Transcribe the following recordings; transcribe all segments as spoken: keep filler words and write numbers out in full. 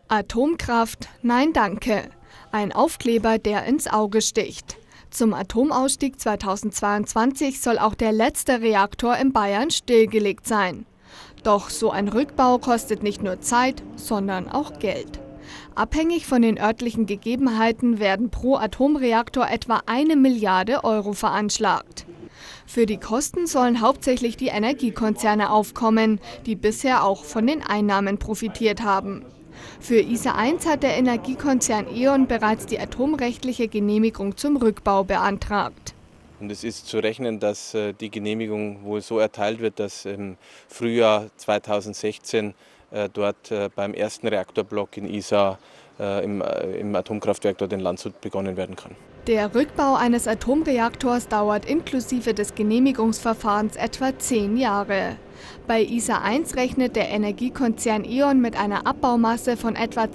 Atomkraft, nein danke. Ein Aufkleber, der ins Auge sticht. Zum Atomausstieg zweitausendzweiundzwanzig soll auch der letzte Reaktor in Bayern stillgelegt sein. Doch so ein Rückbau kostet nicht nur Zeit, sondern auch Geld. Abhängig von den örtlichen Gegebenheiten werden pro Atomreaktor etwa eine Milliarde Euro veranschlagt. Für die Kosten sollen hauptsächlich die Energiekonzerne aufkommen, die bisher auch von den Einnahmen profitiert haben. Für I S A eins hat der Energiekonzern E.ON bereits die atomrechtliche Genehmigung zum Rückbau beantragt. Und es ist zu rechnen, dass die Genehmigung wohl so erteilt wird, dass im Frühjahr zweitausendsechzehn dort beim ersten Reaktorblock in Isar im, im Atomkraftwerk dort in Landshut begonnen werden kann. Der Rückbau eines Atomreaktors dauert inklusive des Genehmigungsverfahrens etwa zehn Jahre. Bei I S A eins rechnet der Energiekonzern E.ON mit einer Abbaumasse von etwa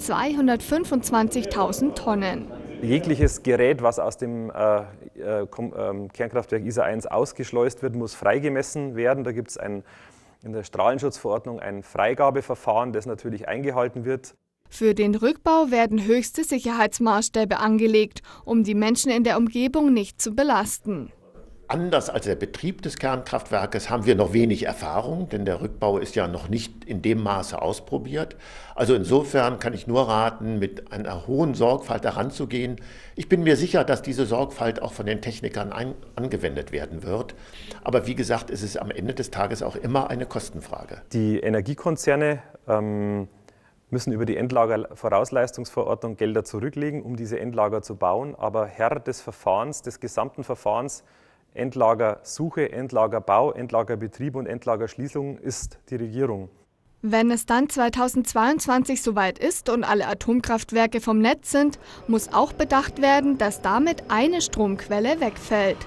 zweihundertfünfundzwanzigtausend Tonnen. Jegliches Gerät, was aus dem äh, äh, Kernkraftwerk I S A eins ausgeschleust wird, muss freigemessen werden. Da gibt es ein, in der Strahlenschutzverordnung ein Freigabeverfahren, das natürlich eingehalten wird. Für den Rückbau werden höchste Sicherheitsmaßstäbe angelegt, um die Menschen in der Umgebung nicht zu belasten. Anders als der Betrieb des Kernkraftwerkes haben wir noch wenig Erfahrung, denn der Rückbau ist ja noch nicht in dem Maße ausprobiert. Also insofern kann ich nur raten, mit einer hohen Sorgfalt heranzugehen. Ich bin mir sicher, dass diese Sorgfalt auch von den Technikern ein, angewendet werden wird. Aber wie gesagt, ist es am Ende des Tages auch immer eine Kostenfrage. Die Energiekonzerne ähm müssen über die Endlagervorausleistungsverordnung Gelder zurücklegen, um diese Endlager zu bauen. Aber Herr des Verfahrens, des gesamten Verfahrens, Endlagersuche, Endlagerbau, Endlagerbetrieb und Endlagerschließung ist die Regierung. Wenn es dann zweitausendzweiundzwanzig soweit ist und alle Atomkraftwerke vom Netz sind, muss auch bedacht werden, dass damit eine Stromquelle wegfällt.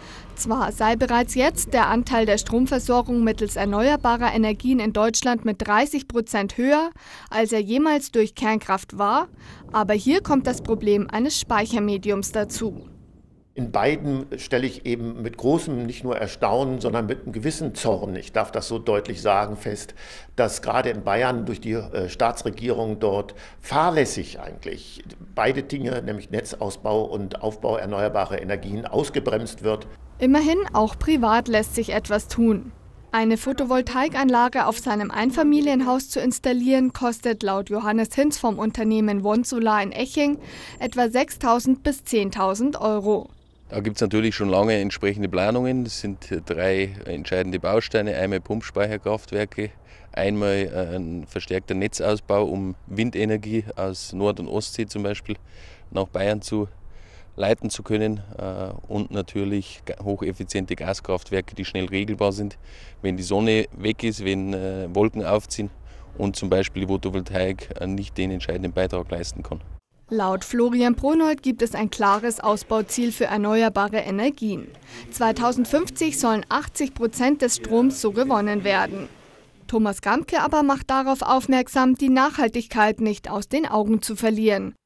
Zwar sei bereits jetzt der Anteil der Stromversorgung mittels erneuerbarer Energien in Deutschland mit dreißig Prozent höher, als er jemals durch Kernkraft war, aber hier kommt das Problem eines Speichermediums dazu. In beiden stelle ich eben mit großem, nicht nur Erstaunen, sondern mit einem gewissen Zorn, ich darf das so deutlich sagen, fest, dass gerade in Bayern durch die äh, Staatsregierung dort fahrlässig eigentlich beide Dinge, nämlich Netzausbau und Aufbau erneuerbarer Energien, ausgebremst wird. Immerhin, auch privat lässt sich etwas tun. Eine Photovoltaikanlage auf seinem Einfamilienhaus zu installieren, kostet laut Johannes Hinz vom Unternehmen OneSolar in Eching etwa sechstausend bis zehntausend Euro. Da gibt es natürlich schon lange entsprechende Planungen. Das sind drei entscheidende Bausteine. Einmal Pumpspeicherkraftwerke, einmal ein verstärkter Netzausbau, um Windenergie aus Nord- und Ostsee zum Beispiel nach Bayern zu leiten zu können, und natürlich hocheffiziente Gaskraftwerke, die schnell regelbar sind, wenn die Sonne weg ist, wenn Wolken aufziehen und zum Beispiel die Photovoltaik nicht den entscheidenden Beitrag leisten kann. Laut Florian Pronold gibt es ein klares Ausbauziel für erneuerbare Energien. zweitausendfünfzig sollen achtzig Prozent des Stroms so gewonnen werden. Thomas Gamke aber macht darauf aufmerksam, die Nachhaltigkeit nicht aus den Augen zu verlieren